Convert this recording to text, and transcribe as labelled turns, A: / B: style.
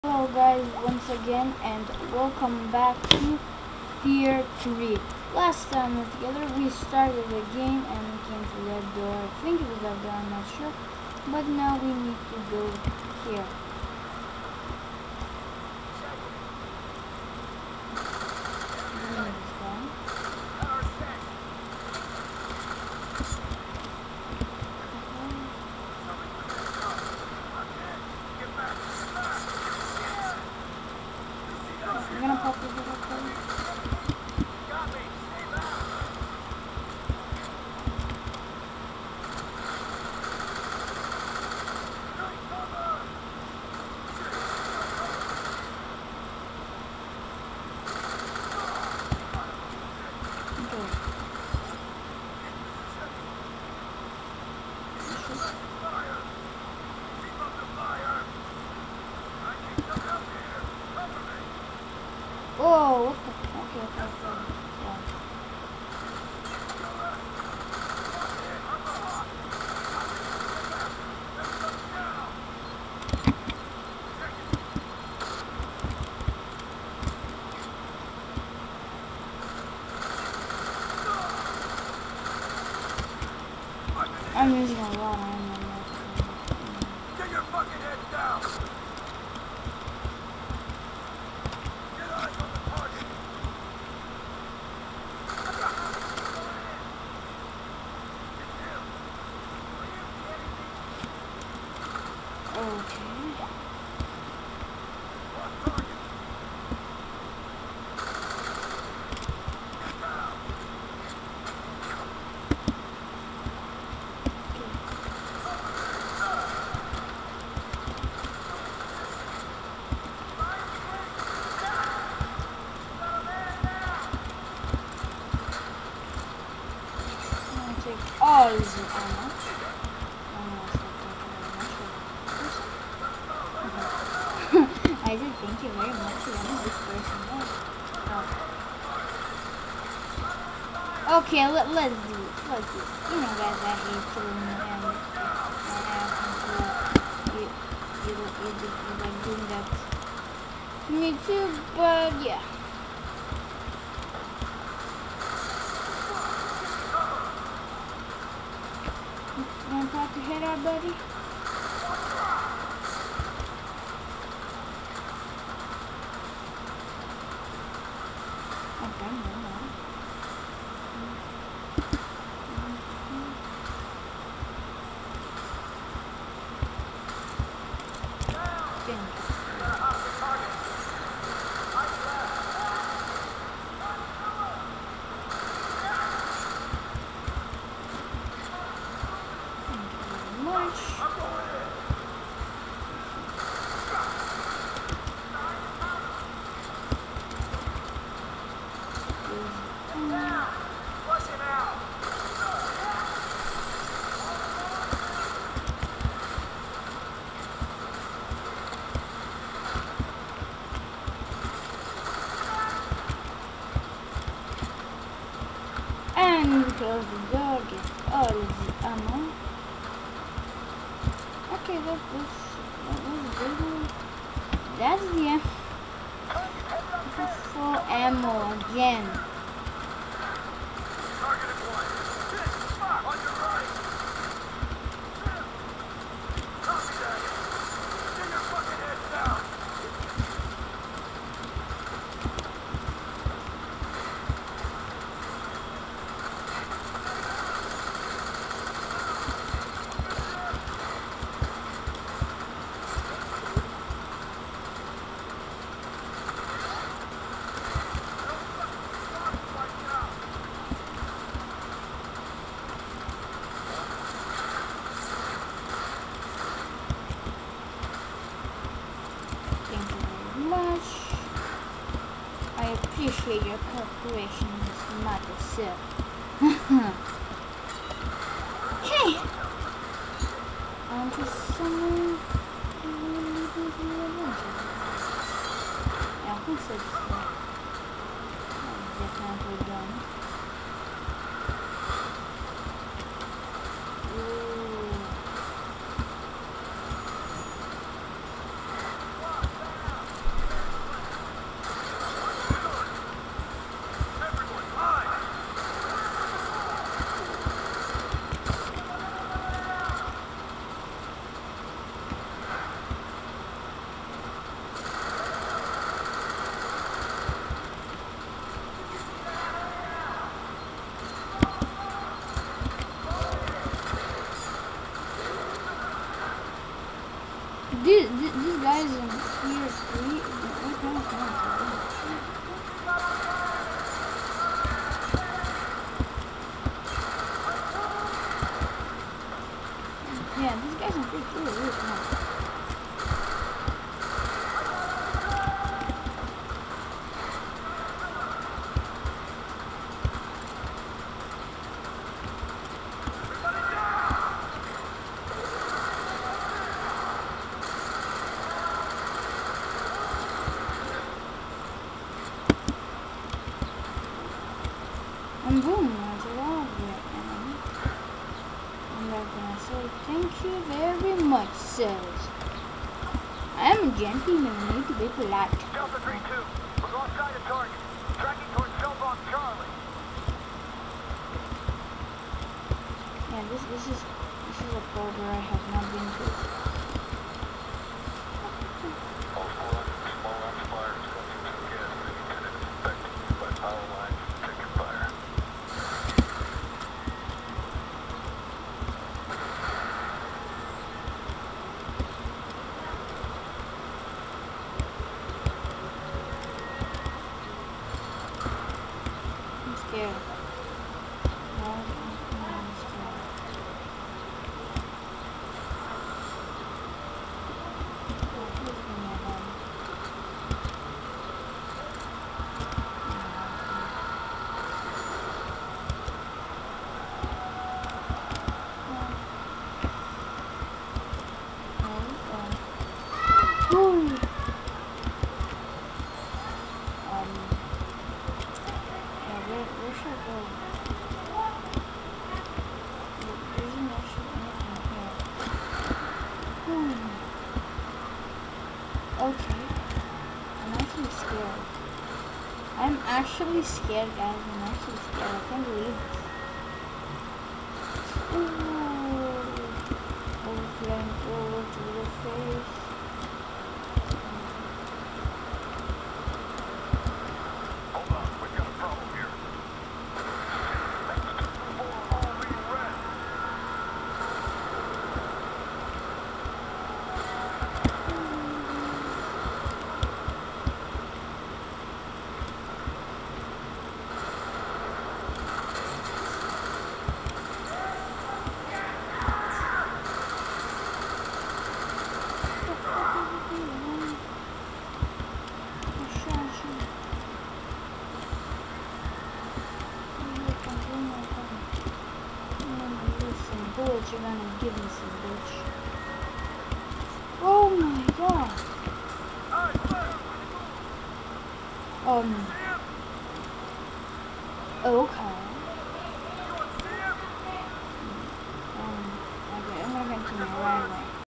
A: Hello guys, once again, and welcome back to Fear 3. Last time we were together, we started the game and we came to that door. I think it was that door, I'm not sure. But now we need to go here. We're gonna pop this up there. Oh, what the? Okay. I'm using a lot of ammo.
B: Get your fucking heads down! Get eyes on the target! It's him! Are you kidding me?
A: Okay.
B: Lost target! Get down!
A: Take all of the ammo. I said thank you very much. I know this person. Oh. Okay, let's do this. Let's do this. You know, guys, I hate killing and you like doing that to me too. But yeah. You wanna pop your head out, buddy? Okay, no. And we close the door, get all of the ammo. Okay, that was good. That's the end. Full ammo again.
B: Targeted one! Shit! On your right! Copy that! Get your fucking heads down!
A: Thank you very much. I appreciate your cooperation, Miss Madison. Okay. On to someone who will lead me to the adventure. Yeah, who said so? I'm definitely done. Ooh. says. I am a gentleman and need to be polite.
B: Delta 3-2. We've lost sight of target. Tracking towards cell block Charlie.
A: Yeah, this is a part where I have not been to.
B: All 400 small amplifiers running to gas indicated affected by power lines taking fire.
A: I'm scared. No, I'm scared. Oh, please give me a gun. Holy. Yeah, where should I go? There isn't actually anything here. Okay. I'm actually scared. I'm actually scared, guys. I'm actually scared. I can't believe this. Ooh. Overflowing over to the face.
B: Hold on, we've got a problem here. Next 4 all being red. You're gonna give me some, bitch. Oh my god. Okay.